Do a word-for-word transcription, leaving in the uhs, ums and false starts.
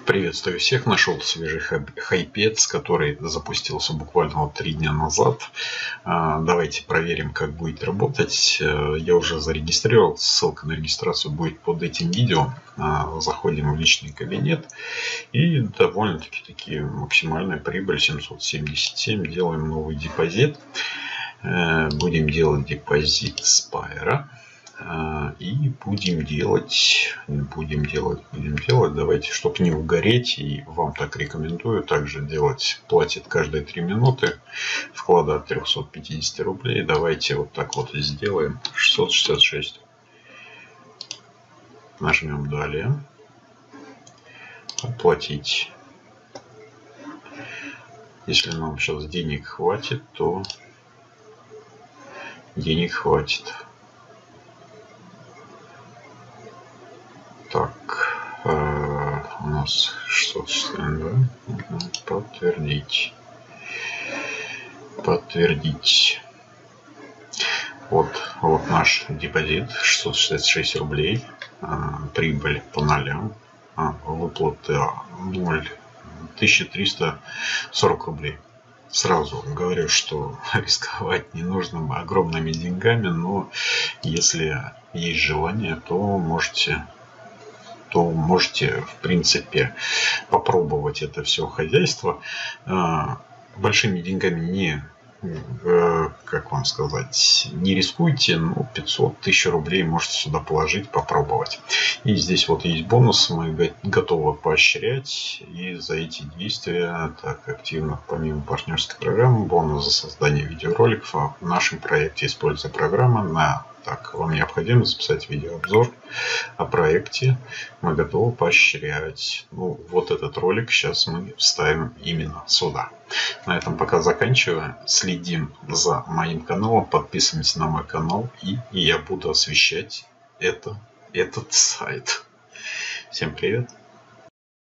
Приветствую всех. Нашел свежий хайпец, который запустился буквально вот три дня назад. Давайте проверим, как будет работать. Я уже зарегистрировал. Ссылка на регистрацию будет под этим видео. Заходим в личный кабинет. И довольно-таки такие максимальная прибыль семьсот семьдесят семь. Делаем новый депозит. Будем делать депозит Spire. И будем делать, будем делать, будем делать. Давайте, чтобы не угореть, и вам так рекомендую также делать. Платит каждые три минуты. Вклада от трёхсот пятидесяти рублей. Давайте вот так вот и сделаем. шестьсот шестьдесят шесть. Нажмем далее. Оплатить. Если нам сейчас денег хватит, то денег хватит. Так, э, у нас шестьсот шестьдесят два. Подтвердить. Подтвердить. Вот, вот наш депозит шестьсот шестьдесят шесть рублей. А, прибыль по нолям. А, выплата ноль тысяча триста сорок рублей. Сразу говорю, что рисковать не нужно огромными деньгами, но если есть желание, то можете то можете, в принципе, попробовать это все хозяйство. Большими деньгами не, как вам сказать, не рискуйте, но пятьсот тысяч рублей можете сюда положить, попробовать. И здесь вот есть бонус, мы готовы поощрять, и за эти действия так активно, помимо партнерской программы, бонус за создание видеороликов. А в нашем проекте, используя программу, на Так, вам необходимо записать видеообзор о проекте. Мы готовы поощрять. Ну, вот этот ролик сейчас мы вставим именно сюда. На этом пока заканчиваю. Следим за моим каналом. Подписываемся на мой канал. И я буду освещать это, этот сайт. Всем привет.